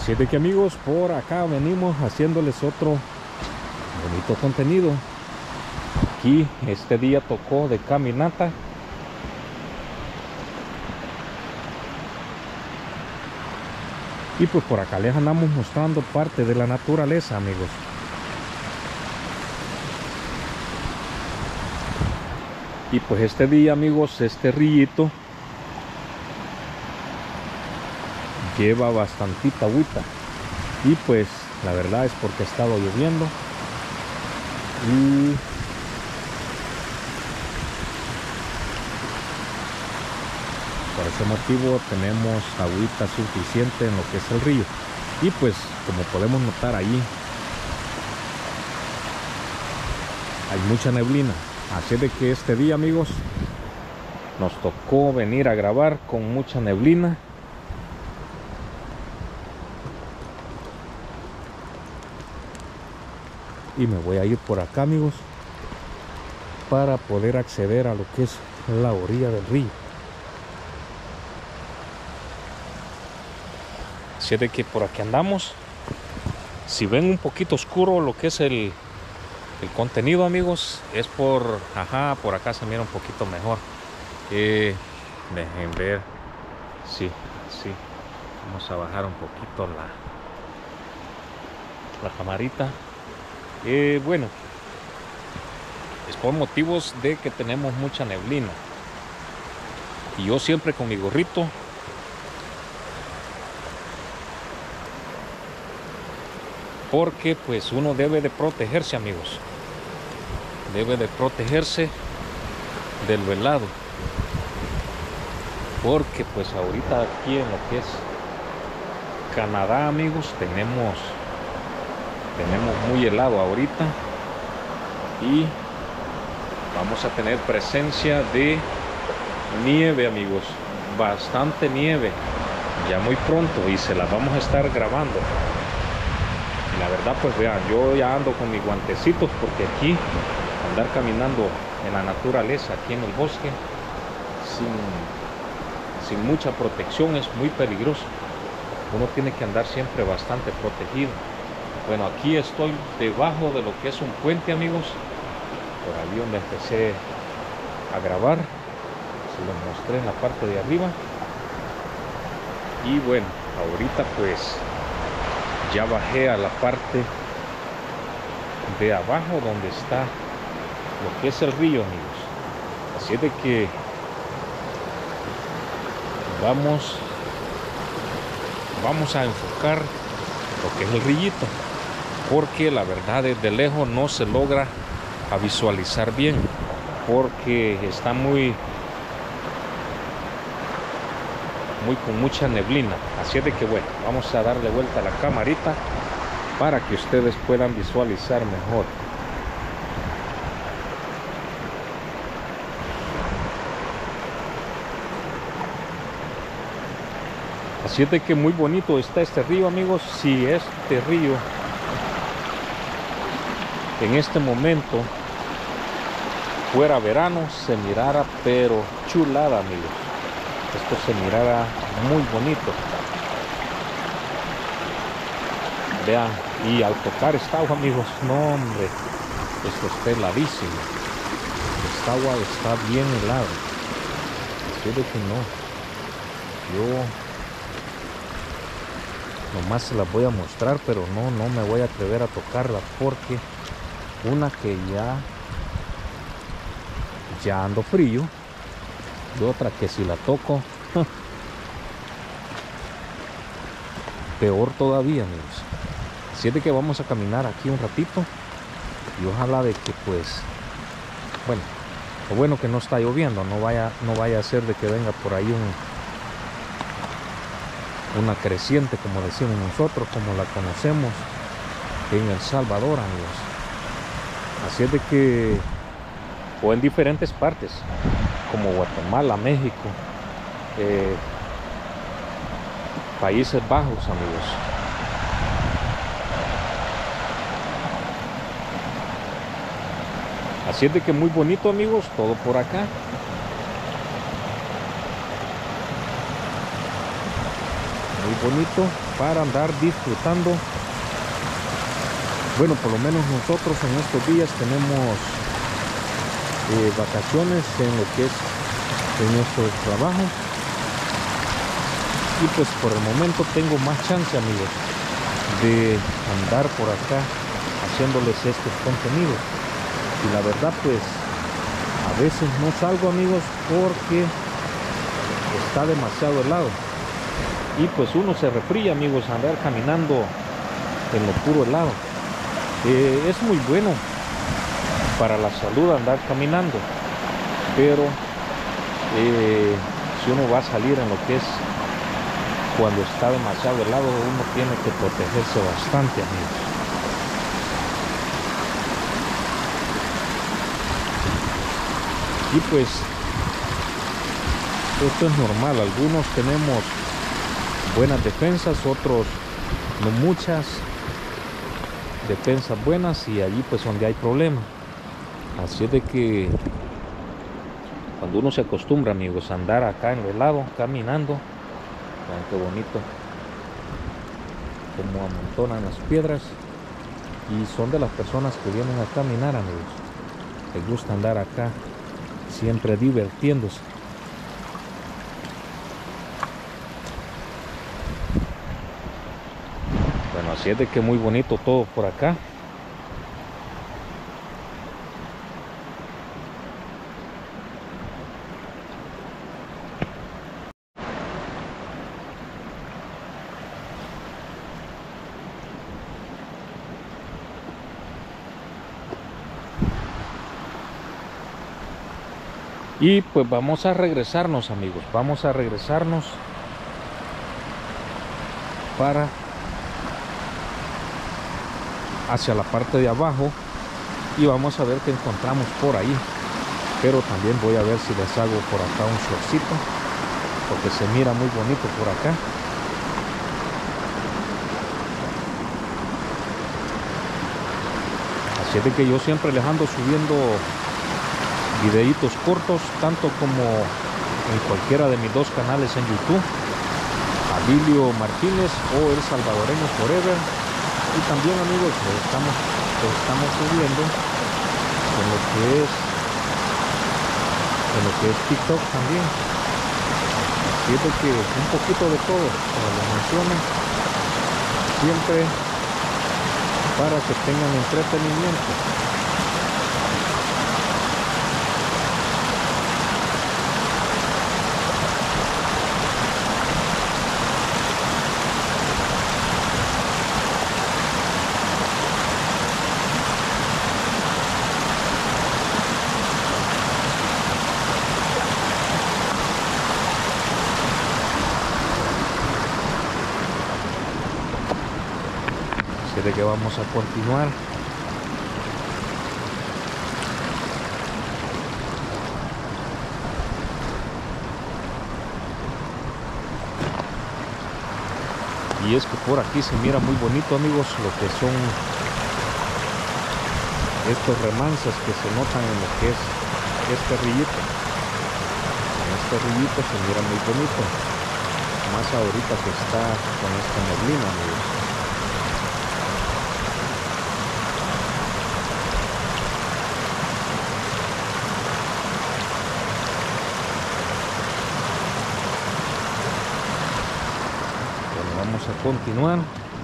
Así de que amigos, por acá venimos haciéndoles otro bonito contenido. Aquí este día tocó de caminata. Y pues por acá les andamos mostrando parte de la naturaleza, amigos. Y pues este día, amigos, este rillito lleva bastantita agüita. Y pues la verdad es porque ha estado lloviendo. Y por ese motivo tenemos agüita suficiente en lo que es el río. Y pues como podemos notar ahí hay mucha neblina. Así de que este día, amigos, nos tocó venir a grabar con mucha neblina. Y me voy a ir por acá, amigos, para poder acceder a lo que es la orilla del río. Así de que por aquí andamos. Si ven un poquito oscuro lo que es el contenido, amigos, es por acá se mira un poquito mejor. Dejen ver. Sí. Vamos a bajar un poquito la camarita. Bueno, es por motivos de que tenemos mucha neblina. Y yo siempre con mi gorrito. Porque pues uno debe de protegerse, amigos. Debe de protegerse del velado. Porque pues ahorita aquí en lo que es Canadá, amigos, tenemos muy helado ahorita. Y vamos a tener presencia de nieve, amigos. Bastante nieve. Ya muy pronto. Y se la vamos a estar grabando. La verdad, pues vean, yo ya ando con mis guantecitos porque aquí andar caminando en la naturaleza, aquí en el bosque, sin mucha protección es muy peligroso. Uno tiene que andar siempre bastante protegido. Bueno, aquí estoy debajo de lo que es un puente, amigos. Por ahí donde empecé a grabar. Se los mostré en la parte de arriba. Y bueno, ahorita pues ya bajé a la parte de abajo donde está lo que es el río, amigos. Así de que vamos a enfocar lo que es el rillito, porque la verdad desde lejos no se logra a visualizar bien, porque está con mucha neblina. Así de que bueno, vamos a darle vuelta a la camarita para que ustedes puedan visualizar mejor. Así de que muy bonito está este río, amigos. Si este río en este momento fuera verano, se mirara pero chulada, amigos. Esto se mirara muy bonito. Vean, y al tocar esta agua, amigos, no hombre, esto está heladísimo. Esta agua está bien helada. Así de que no, yo nomás se las voy a mostrar, pero no me voy a atrever a tocarla, porque una que ya ando frío, y otra que si la toco peor todavía, amigos. Así de que vamos a caminar aquí un ratito y ojalá de que pues bueno, lo bueno que no está lloviendo, no vaya a ser de que venga por ahí una creciente, como decimos nosotros, como la conocemos en El Salvador, amigos. Así es de que, o en diferentes partes como Guatemala, México, Países Bajos, amigos. Así es de que muy bonito, amigos, todo por acá. muy bonito para andar disfrutando. Bueno, por lo menos nosotros en estos días tenemos vacaciones en lo que es en nuestro trabajo, y pues por el momento tengo más chance, amigos, de andar por acá haciéndoles estos contenidos. Y la verdad, pues a veces no salgo, amigos, porque está demasiado helado y pues uno se refría, amigos, andar caminando en lo puro helado. Es muy bueno para la salud andar caminando, pero si uno va a salir en lo que es cuando está demasiado helado, uno tiene que protegerse bastante, amigos. Y pues esto es normal, algunos tenemos buenas defensas, otros no muchas defensas buenas, y allí pues donde hay problema. Así es de que cuando uno se acostumbra, amigos, a andar acá en lo helado, caminando, vean qué bonito como amontonan las piedras, y son de las personas que vienen a caminar, amigos, les gusta andar acá siempre divirtiéndose. Bueno, así es de que muy bonito todo por acá. Y pues vamos a regresarnos, amigos, vamos a regresarnos para hacia la parte de abajo, y vamos a ver qué encontramos por ahí. Pero también voy a ver si les hago por acá un shortcito, porque se mira muy bonito por acá. Así es de que yo siempre les ando subiendo videitos cortos, tanto como en cualquiera de mis dos canales en YouTube, Abilio Martínez o El Salvadoreño Forever. Y también, amigos, estamos subiendo en lo que es TikTok también. Así es de que un poquito de todo, como les menciono, siempre para que tengan entretenimiento. De que vamos a continuar. Y es que por aquí se mira muy bonito, amigos, lo que son estos remansos que se notan en lo que es este rillito. En este rillito se mira muy bonito, más ahorita que está con esta neblina, amigos. Vamos a continuar.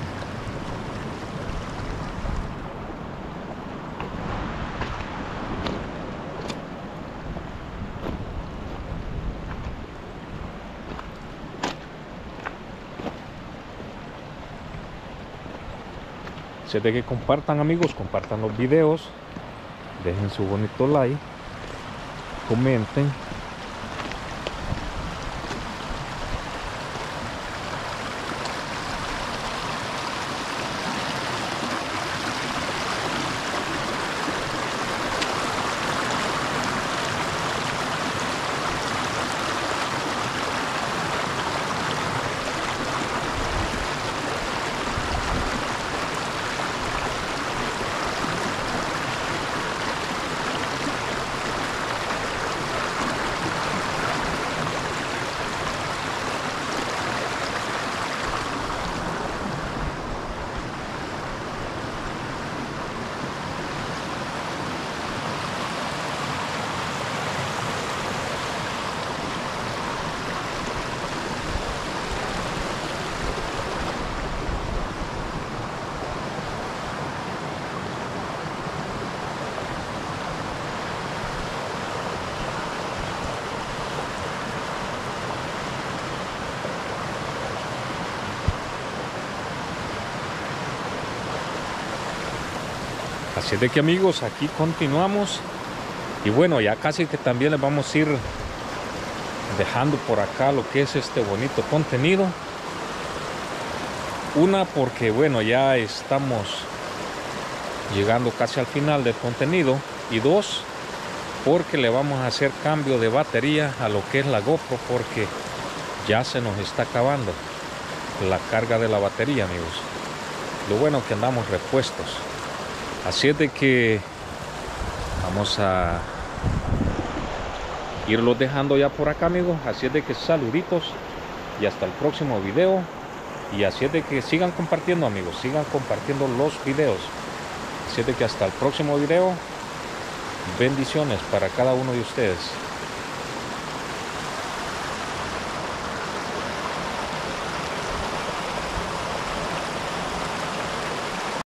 Así de que compartan, amigos, compartan los videos, dejen su bonito like, comenten. Así es de que amigos, aquí continuamos. Y bueno, ya casi que también les vamos a ir dejando por acá lo que es este bonito contenido. Una, porque bueno, ya estamos llegando casi al final del contenido. Y dos, porque le vamos a hacer cambio de batería a lo que es la GoPro, porque ya se nos está acabando la carga de la batería, amigos. Lo bueno que andamos repuestos. Así es de que vamos a irlos dejando ya por acá, amigos. Así es de que saluditos y hasta el próximo video. Y así es de que sigan compartiendo, amigos, sigan compartiendo los videos. Así es de que hasta el próximo video. Bendiciones para cada uno de ustedes.